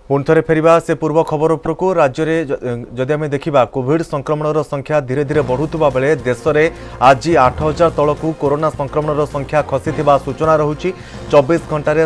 पुणी थे फेरिबा से पूर्व खबर उपरकू राज्य में जदि आम देखा कोविड संक्रमण संख्या धीरे धीरे बढ़ुवा बेले देश में आज 8000 तलकू कोरोना संक्रमण संख्या खसी सूचना रहुची 24 घंटे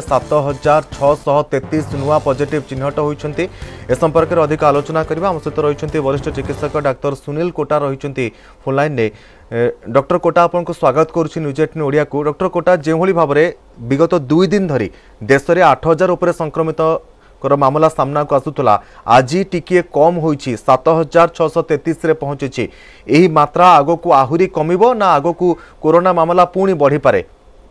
7633 नुआ पॉजिटिव चिन्हट होती ए संपर्क में अधिक आलोचना करबा हम सहित रही वरिष्ठ चिकित्सक डाक्टर सुनील कोटा रही फोनलाइन ने डॉक्टर कोटा आपको स्वागत करुच्ची न्यूज 18 ओडिया को। डॉक्टर कोटा जो भाव में विगत 2 दिन धरी देश में 8000 उपर संक्रमित मामला सामना को आसूला आज टिके कम हो 7633 रे पहुंची यही मात्रा आगो को आहुरी कमिबो ना आगो को कोरोना मामला पुणी बढ़ी पारे?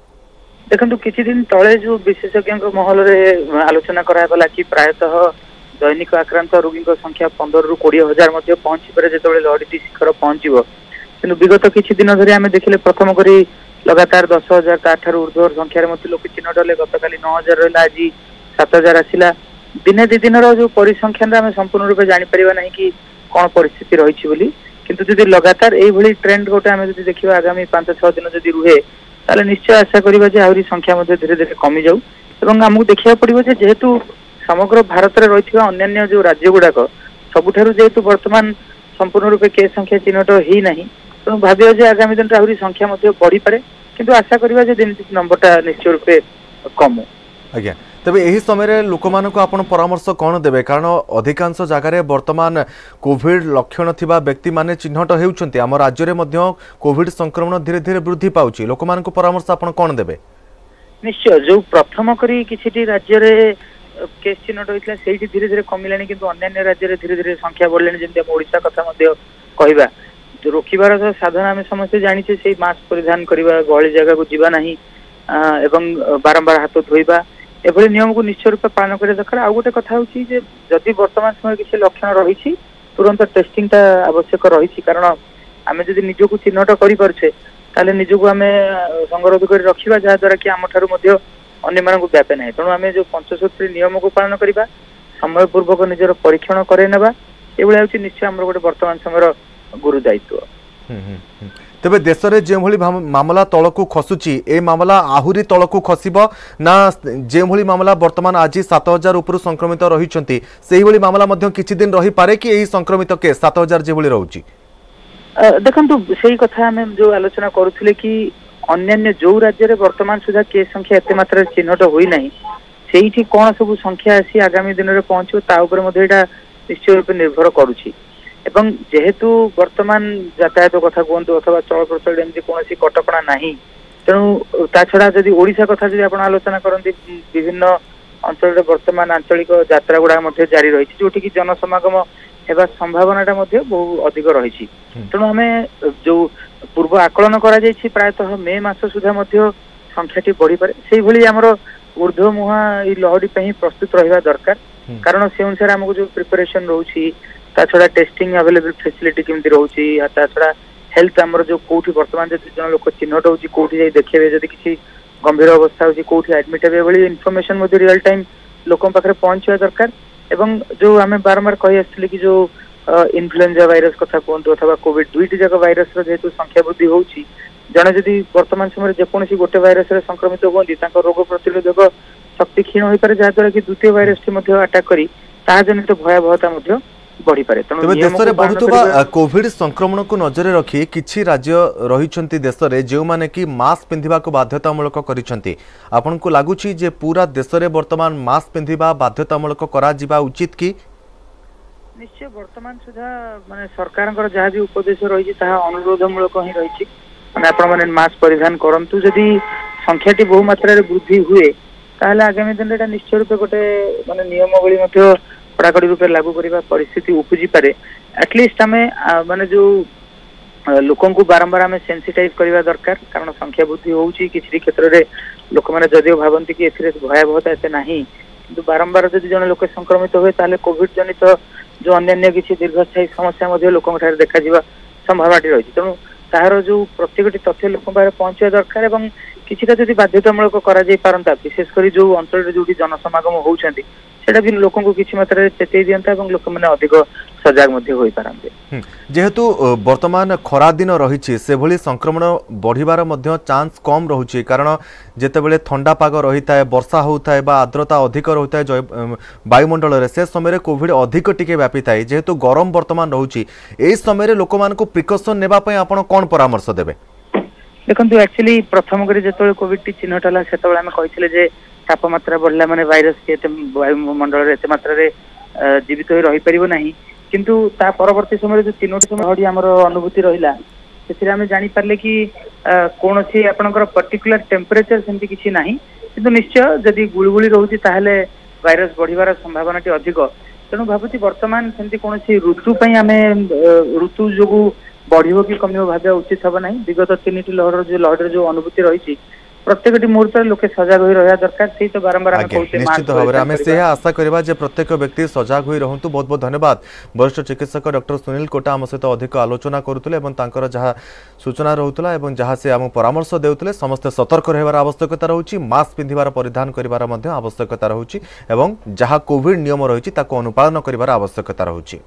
देखो किछि दिन तले जो विशेषज्ञ महल रे आलोचना करागला कि प्रायतः दैनिक आक्रांत रोगी संख्या 15 रु 20,000 मध्य पहुंची पारे जेतबेले लहरीटी शिखर पहुंचीबो किंतु विगत किछि दिन धरि आमे देखिले प्रथम करी लगातार 10,000 ताठारु ऊर्ध्व संख्या रे मते लोक चिन्हट ले गतकाली 9,000 रहला आज 7,000 आसिला दिने दि दिन जो परिसंख्यान आम संपूर्ण रूप जापर ना कि कौन परिस्थिति रही बोली किंतु जदि लगातार यही ट्रेंड गोटे आम जो देखा आगामी 5-6 दिन जदि रुहे ताले निश्चय आशा करिबा जे आहुरी संख्या धीरे धीरे कमी जाऊ एवं आमको देखा पड़ो जेहेतु समग्र भारत में रही अन्य जो राज्य गुड़ाक सबुठारु जेहेतु वर्तमान संपूर्ण रूप केस संख्या चिन्हट ही ना तेणु भाव जे आगामी दिन आहुरी संख्या बढ़ी पारे किंतु आशा करिबा जे दिन नंबरटा निश्चय रूपे कमु। आज्ञा तेबे यही समय लोक मानक आपण परामर्श कौन देबे कारण अधिकांश जगार वर्तमान कोविड लक्षण थिबा व्यक्ति माने चिन्हट हेउछंती आम राज्य रे मध्य कोविड संक्रमण धीरे धीरे वृद्धि पाउची लोक मानक परामर्श आपण कौन देबे? निश्चय जो प्रथम करी किछि राज्य रे केस चिन्हट होइतला सेठी धीरे धीरे कमिलानी किंतु अन्य राज्य रे धीरे धीरे संख्या बढ़लेनी जेंते हम ओडिसा कथा मध्य कहबा जो रोकिबार साधन आम समस्त जानिछे से मास्क परिधान करबा गहली जगह को जीवा नहीं एवं बारंबार हाथ धोइबा एभली नियम को निश्चय रूप पालन कर दरकार। आ गोटे कथा होची जे जदि वर्तमान समय किसी लक्षण रही तुरंत टेस्टिंग टा आवश्यक रही कारण आम जदि निजको चिन्हट कर निजको आम संगरोध कर रखा जहाँ द्वारा कि आम ठारू अन्य मानक व्यापे ना तेणु आम जो 65 नियम को पालन करवा समय पूर्वक निजर परीक्षण करे नेबा एभली होची निश्चय आम गोटे वर्तमान समय गुरु दायित्व। तेबे देश में जो मामला तलकू खसुची ए मामला आहुरी तलकू खसब ना जो मामला वर्तमान आज 7000 उपर संक्रमित रही से मामला किछि दिन रही पारे कि यही संक्रमित के 7000 जो रोची? देखो से कथा आम जो आलोचना करुले कि अन्य जो राज्य में वर्तमान सुधा केस संख्या एत मात्रा चिन्हट होना से कौन सब संख्या आसी आगामी दिन में पहुंचो निश्चय रूप निर्भर करुच्ची एवं जेहेतु वर्तमान यातायात कथा कहतु अथवा चल प्रचल एमती कौन कटका ना तेणु ता छड़ा जदि ओडिशा कथा जदि आप आलोचना करती विभिन्न अंचल वर्तमान आंचलिक यात्रा गुड़ा जारी रही जोटि कि जनसमागम होगा संभावना बहु अधिक रही तेणु आम जो पूर्व आकलन कर प्रायतः मे मास सुधा संख्याटी बढ़ी पारे से भली आमर ऊर्ध्व मुहा लहरी प्रस्तुत रहा दरकार कारण से अनुसार आमको जो प्रिपरेशन रोची ता छड़ा टेस्टिंग अवेलेबल फैसिलिटी केमती रोची ता छड़ा हेल्थ आमर जो कोठी वर्तमान जदि जन लोक चिन्हट होची कोठी जाई देखेबे जदि किसी गंभीर अवस्था होची कोठी एडमिट हेबे भली इन्फॉर्मेशन मध्ये रियल टाइम लोकन पाखरे पहुंचवा दरकार एवं जो आमे बारंबार कहि आछली कि जो इन्फ्लुएंजा वायरस कथा कहतु अथवा कोविड दुईटी जाक वायरस जेहेतु संख्या वृद्धि होची जने जदि वर्तमान समय जेकोसी गोटे वायरस रे संक्रमित होती रोग प्रतिरोधक शक्ति क्षीण हो पारे जहाँ द्वारा कि द्वितीय वायरस टी अटैक करी ताहा जनित भयावहता बढ़ी पारे। तेणु देश में बढ़ुवा कोविड संक्रमण को नजर रखी किछि राज्य रही देश में जो माने कि मास्क पिंधिबा को बाध्यतामूलक करिसेंती आपन को लागुची जे पूरा देश में वर्तमान मास्क पिंधिबा बाध्यतामूलक करा जिबा उचित कि? निश्चय वर्तमान सुधा माने सरकार जहाँ भी उपदेश रही अनुरोधमूलक ही रही माने आपण माने मास्क परिधान करंतु जदि संख्याटी बहु मात्रा रे वृद्धि हुए ताहले आगामी दिन एटा निश्चय रूप गोटे माने नियमावली कड़ाकड़ी रूप लागू करने परिस्थिति उपजी पारे एटलिस्ट आम माने जो लोकन को बारंबार आम सेंसिटाइज करने दरकार कारण संख्या वृद्धि होची किसी क्षेत्र में लोक मैंने जदिव भावती कि भयावहता एत ना कि बारंबार जब जन लोक संक्रमित हुए ताले कोविड जनित जो अन्य किसी दीर्घस्थायी समस्या लोक देखा संभावना रही तेणु तार जो प्रत्येक तथ्य लोक पहुंचा दरकार और किसी जब बाध्यतामूलक करा विशेषकर जो अंचल जो जनसमागम होती सेटा भी लोक किसी मात्रा चेतई दिंता लोक मैंने अधिक सजग मध्य होई पारंते। जेहेतु वर्तमान खरा दिन रही से भली संक्रमण बढ़िबार मध्य चांस कम रहुछि कारण जेतेबेले ठंडा पाग रही थाए वर्षा होता है आर्द्रता अधिक रही है वायुमंडल रे से समय कोविड अधिक टिके व्यापी थाए जेहेतु गरम वर्तमान रहुछि एई समय लोक मानक प्रिकॉशन नेबा पय आपण कोन परामर्श देबे? देखंतु एक्चुअली प्रथम करी जेतोळे कोविड टी चिन्हट हला सेतोळे हम कहिथिले जे तापमात्रा बढ़ला माने वायरस के वायुमंडल रे एते मात्रा रे जीवित होई रही परिबो नाही किंतु ता परवर्ती समय जो तीनोटी समय हडी हमर अनुभूति रहिला सेथिरे हम जानि पारले कि कोनोसी आपनकर पर्टिकुलर टेम्परेचर सेंति किछि नाही किंतु निश्चय जदि गुळगुळी रहउछि ताहले वायरस बढ़िबार संभावनाटी अधिक तेणु भाबुछि वर्तमान सेंति कोनोसी ऋतु पई हमें ऋतु जोगु बढ़िबो कि कमिबो भाबे उचित हबो नाही। विगत तीनटी लहर जो अनुभूति रही प्रत्येक मुहूर्त लोके सजग होई रहा दरकार से तो बारंबार हम कहते हैं निश्चित भाव आम से आशा करबा जे प्रत्येक व्यक्ति सजग होई रहंतु। बहुत बहुत धन्यवाद वरिष्ठ चिकित्सक डॉक्टर सुनील कोटा आम सहित अधिक आलोचना करुतले एवं तांकर जहाँ सूचना रहउतला एवं जहाँ से आम परामर्श देउतले समस्त सतर्क रहबार आवश्यकता रहउची मास्क पिंधिबार परिधान करिबार मध्ये आवश्यकता रहउची एवं जहाँ कोविड नियम रहिछि ताको अनुपालन करिबार आवश्यकता रहउची।